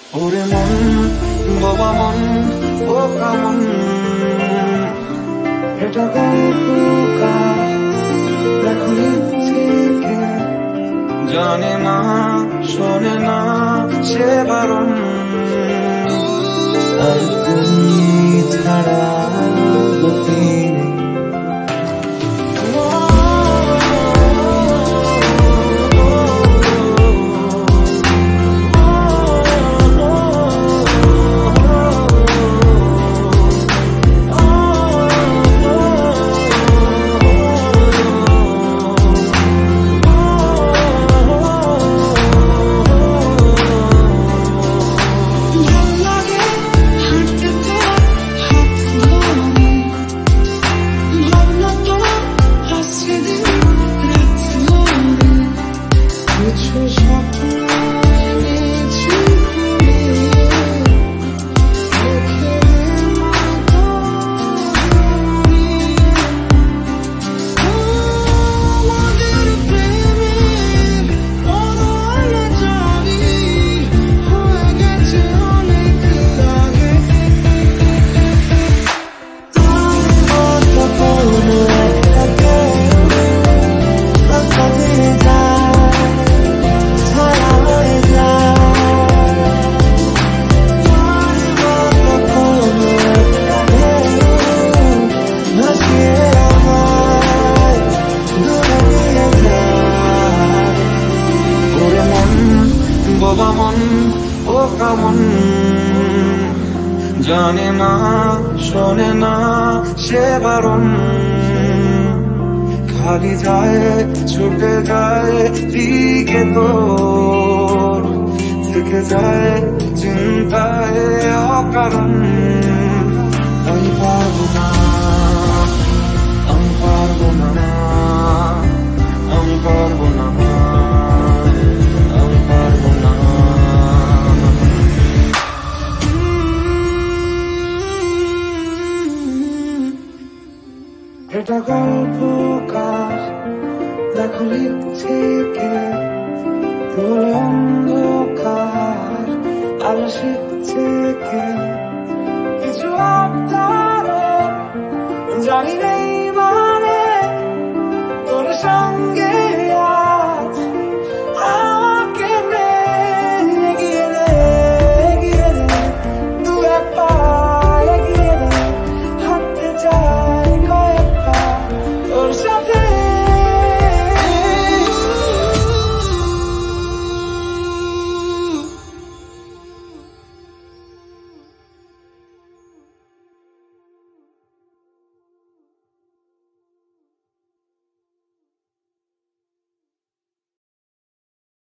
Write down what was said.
ওরে মন বাবা মন ও কামন এটা গল্পকার দেখো নিজেকে জানে না শোনে না সে বারণ আর তুমি ছাড়া গতি জানে না শোনে না সে বারণ খালি যায় ছুটে যায় দিকে তোর থেকে যায় চিন্তায় অকারণ আমি পারবো না আমি পারবো না আমি পারবো না আমি পারবো না এটা গল্প